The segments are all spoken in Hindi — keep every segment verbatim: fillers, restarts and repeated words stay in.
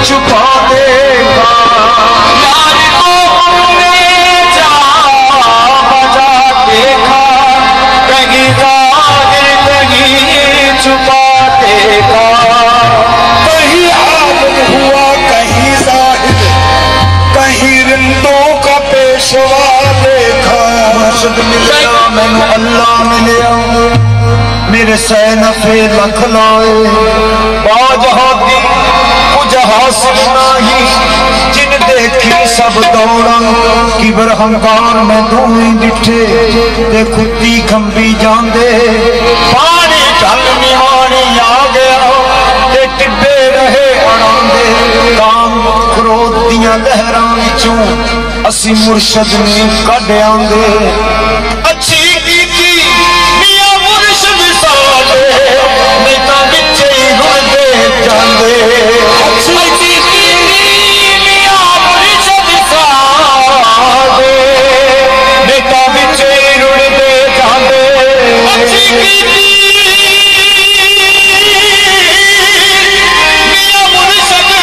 छुपा देगा। यार को हमने जा बजा देखा, कहीं जाहिर कहीं छुपा देगा। कहीं आलम हुआ कहीं जाहिर, कहीं रिंदों का पेशवा देखा। मुर्शिद मिलिया मैनू अल्लाह मिलिया, मेरे सैनफे लख लाए। बाज हादी कुछ हासिल नहीं, जिन देखी सब दौड़ा। किबर हंकार में धूई डिठे ते खुदी खंबी जांदे। पानी ढल निवाणी आ गया ते टिब्बे रहे अड़ांदे। काम क्रोध दियां लहरां विचों असी मुर्शद ने कढ आंदे। अच्छी कीती मियां मुर्शद साडे, नहीं तां विच ही रुलदे जांदे। अच्छी कीती मियां मुर्शद साडे, नहीं तां विच ही रुलदे जांदे। अच्छी कीती मियां मुर्शद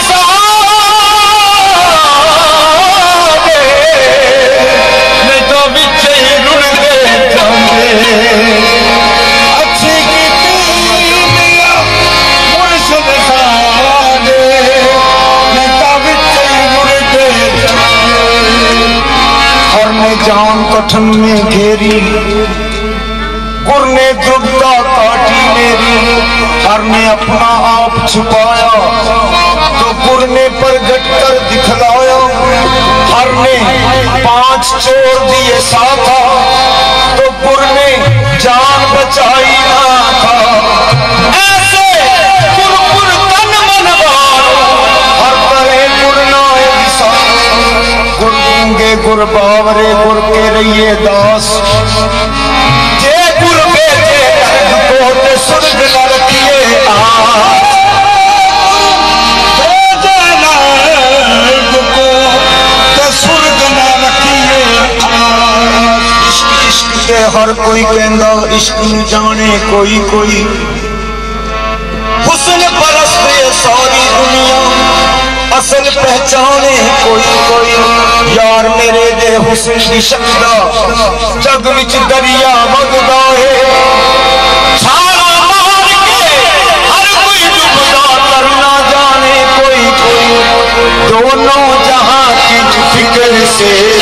साडे, नहीं तां विच ही रुलदे जांदे। अच्छी कीती मियां मुर्शद साडे, नहीं तां विच ही रुलदे जांदे। हर ने जान कठन में घेरी, गुर ने दुर्गा काटी मेरी। हर ने अपना आप छुपाया तो गुर ने प्रगट कर दिखलाया। हर ने पांच चोर दिए साथा तो गुर ने जान बचाई ना था। ऐसे गुर गुर तन मन बारो, हर करे गुर नाए विसार। गुर गूंगे गुर बावरे गुर के रहिए दास। जे गुर बेटे को ते सुर्ग न रखिए आस। हर कोई कहंदा इश्क नूं जाने कोई कोई, हुस्न परस्त है सारी दुनिया, असल पहचाने कोई कोई। यार मेरे दे हुस्न दी शक्दा जग विच दरिया वगदा है। छाला मार के हर कोई डुबदा, करना जाने कोई कोई। दोनों जहां की फिक्र से